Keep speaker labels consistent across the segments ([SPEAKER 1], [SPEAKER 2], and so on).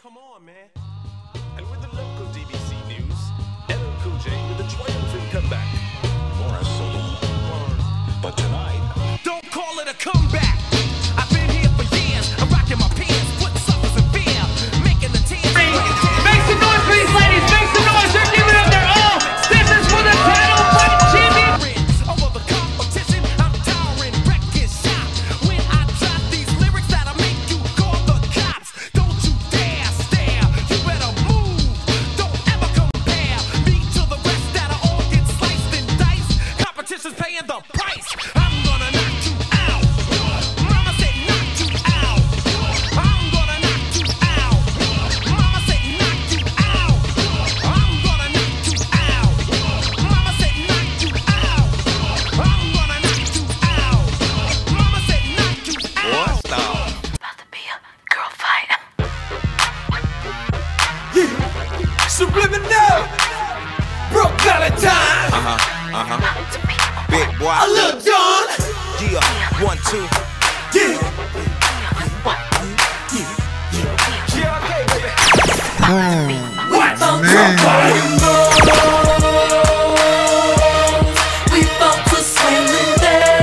[SPEAKER 1] come on, man.
[SPEAKER 2] And with the local DBC news, LL Cool J with a triumphant comeback. Morris Solo. But tonight,
[SPEAKER 1] don't call it a comeback. I've been here for years. I'm rocking my pants, putting suckers in fear, making the tears.
[SPEAKER 3] Make some noise, please, ladies. Make some noise. They're giving up their all. This is for the title fight champion.
[SPEAKER 1] Over the competition, I'm towering, wrecking shop. When I drop these lyrics that'll make you call the cops. Don't you dare stare. You better move. Don't ever compare me to the rest that'll all get sliced and diced. Competition's paying the price. I'm gonna knock you out. Mama said knock you out. I'm gonna knock you out. Mama said knock you out. I'm gonna knock you out. Mama said knock you out. I'm gonna knock you out. Mama said knock you out.
[SPEAKER 4] About to be a girl fight.
[SPEAKER 5] Yeah, subliminal, Brooke Valentine.
[SPEAKER 4] About to be a
[SPEAKER 6] Big boy.
[SPEAKER 5] A Lil Jon.
[SPEAKER 6] Yeah, 1, 2.
[SPEAKER 5] Yeah. What?
[SPEAKER 4] We bout to swing the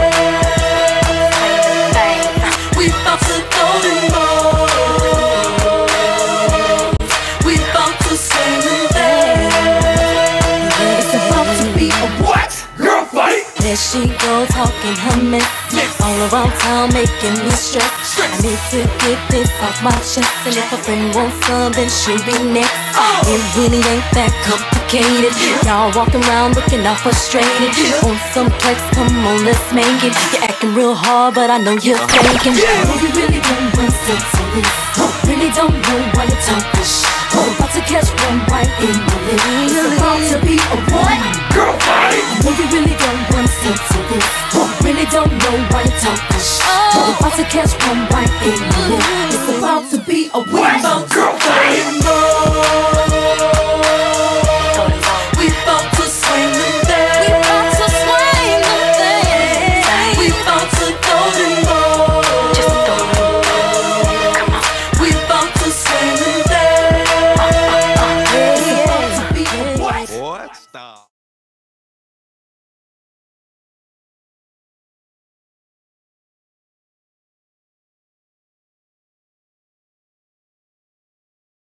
[SPEAKER 4] dance. We bout to go to more. We bout to swing the dance. It's about to be a
[SPEAKER 5] What? Girl fight?
[SPEAKER 4] there she go talking her mess. All around town making me stress. I need to get this off my chest. And if a friend wants some, then she'll be next. It really ain't that complicated. Y'all walking around looking all frustrated. On some flex, come on, let's make it. You're acting real hard, but I know you're faking. Oh, you really don't want sense of this. Really don't know why you're talking shit. About to catch one right in the lip. It's about to be a what?
[SPEAKER 5] Girl fight?
[SPEAKER 4] No, you really don't want sense of this. Really don't know why you're talking shit. About to catch one right in the lip. It's about to be a what?
[SPEAKER 5] Girl fight?
[SPEAKER 4] We about to swing the dance. We about to swing the dance. We about to go to more. Just go to more. Come on. We about to swing the dance. It's about to be a what?
[SPEAKER 6] What? Stop.